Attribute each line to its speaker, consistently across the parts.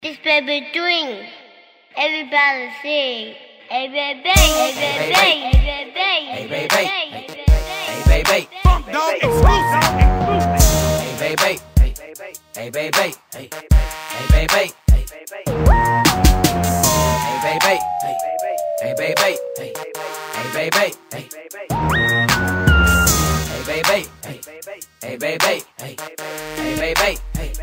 Speaker 1: This baby doing. Everybody sing. Hey baby, hey baby, hey baby,
Speaker 2: hey baby, hey baby,
Speaker 3: Funk Dog exclusive.
Speaker 2: hey baby, hey baby, hey baby, hey baby, hey baby, hey baby, hey baby, hey baby.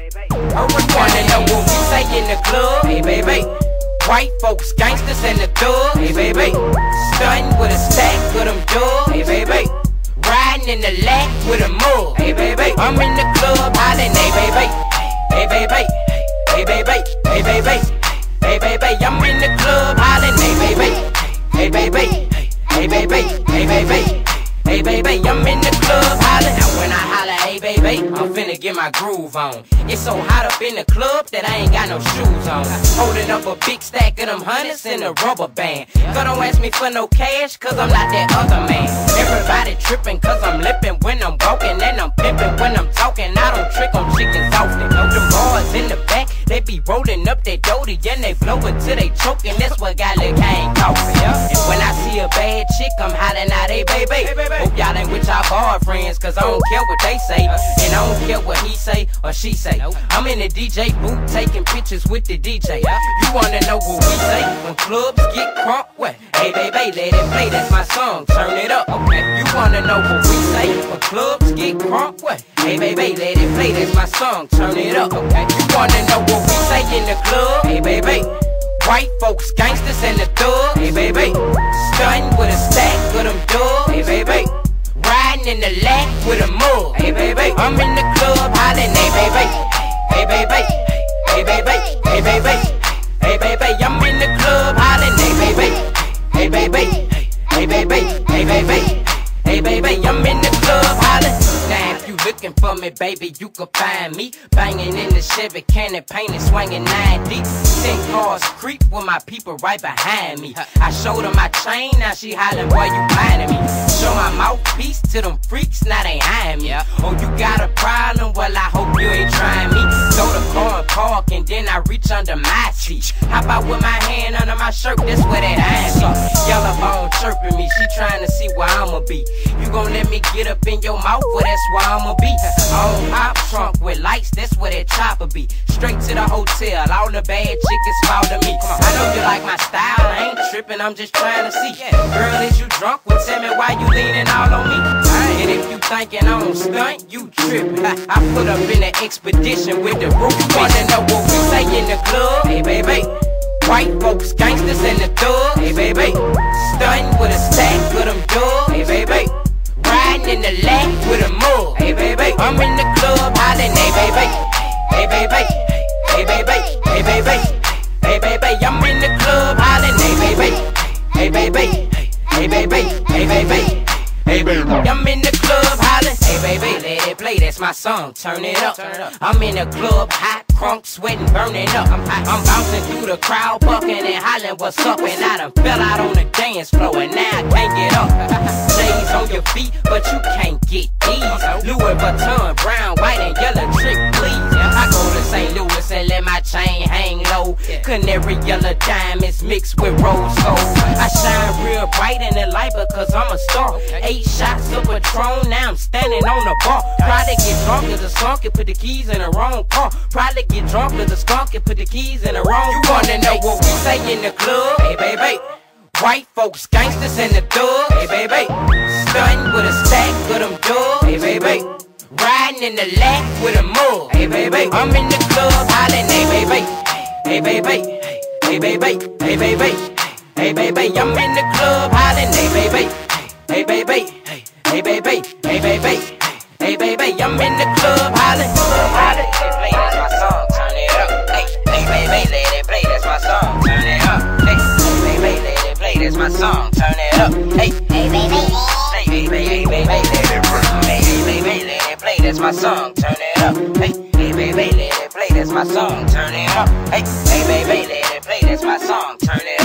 Speaker 2: I wanna know what we say in the club, hey baby. White folks, gangsters, and the thug, hey baby. Stuntin' with a stack of them dubs, hey baby. Riding in the lack with a mug, hey baby. I'm in the club hollering, hey baby, hey baby, hey baby, hey baby, hey baby. I'm in the club hollering, hey baby, hey baby, hey baby, hey baby, hey baby. I'm in the club hollering. Now when I holler, hey baby, I'm finna get my groove on. It's so hot up in the club that I ain't got no shoes on. Holding up a big stack of them hundreds in a rubber band. Girl, don't ask me for no cash, cause I'm not that other man. Everybody tripping cause I'm lippin' when I'm walking, and I'm pimpin' when I'm talking. I don't trick on chickens often. Them boys in the back, they be rolling up their doty and they blowin' till they choking. That's what got Lil' Kane coughing. And when I see a bad chick, I'm hollering out, hey baby. Hope y'all ain't with y'all boyfriends, cause I don't care what they say, and I don't care what he say or she say. I'm in the DJ booth taking pictures with the DJ. You wanna know what we say when clubs get crunk? What? Hey baby, let it play, that's my song, turn it up. Okay. You wanna know what we say when clubs get crunk? What? Hey baby, let it play, that's my song, turn it up. Okay. You wanna know what we say in the club? Hey baby. White folks, gangsters, and the thug, hey baby. Stuntin' with a stack of them dubs, hey baby. Riding in the lack with a mug, hey baby. I'm in the club hollering, hey baby, hey baby, hey baby, hey baby, hey baby. I'm in the club hollering, hey baby, hey baby, hey baby, hey baby, hey baby. I'm in the club hollering. Now if you looking for me, baby, you can find me banging in the Chevy Cannon, painted, swinging 9 deep. 10 cars creep with my people right behind me. I showed her my chain, now she hollering, boy, you blinding me. Show my mouthpiece to them freaks, now they eyeing me. Oh, you got a problem? Well, I hope you ain't trying me. Throw the car and park, and then I reach under my seat. How about with my hand under my shirt? That's where that iron me. Yellow bone chirping me, she trying to see where I'ma be. You gon' let me get up in your mouth? Well, that's where I'ma be. On pop trunk with lights, that's where that chopper be. Straight to the hotel, all the bad chickens follow me. I know you like my style, I ain't tripping, I'm just trying to see. Girl, is you drunk? Well, tell me why you leaning all on me. And if you thinking I don't stunt, you tripping. I put up in an expedition with the roof. You wanna know what we say in the club? Hey baby. White folks, gangsters, and the thug, hey baby. Stuntin' with a stack of them dubs, hey baby. Riding in the lack with a mug, hey baby. I'm in the club hollering, hey baby, hey baby, hey baby, hey baby, hey baby. I'm in the club hollering, hey baby, hey baby, hey baby, hey baby, hey baby. I'm in the club hollering, hey baby, let it play, that's my song, turn it up. I'm in the club hot, crunk, sweating, burning up. I'm bouncing through the crowd, bucking and hollering, what's up? And I done fell out on the dance floor, and now I can't get up. Shades on your feet, but you can't get these. Louis Vuitton, brown, white, and yellow trick, please. I go to St. Louis and let my chain hang low. Canary yellow diamonds mixed with rose gold. I shine real bright in the light because I'm a star. 8 shots of Patron, now I'm standing on the bar. Probably get drunk as a skunk and put the keys in the wrong car. Probably get drunk as a skunk and put the keys in the wrong car. You wanna know what we say in the club? Hey baby. White folks, gangsters, and the thug, hey baby. Stuntin' with a stack of them dubs, hey baby. Riding in the lack with a mug, hey baby. I'm in the club hollering, hey baby, hey baby, hey baby, hey baby, hey baby. I'm in the club hollering, hey baby, hey baby, hey baby, hey baby, hey baby. I'm in the club hollering. Let it play, that's my song, turn it up. Hey baby, let it play, that's my song, turn it up. Hey baby, let it play, that's my song, turn it up. Hey baby, hey baby, let it play. Hey baby, let it play, that's my song, turn it up. Hey baby, let it play, that's my song, turn it up. Hey baby, let it play, that's my song, turn it up.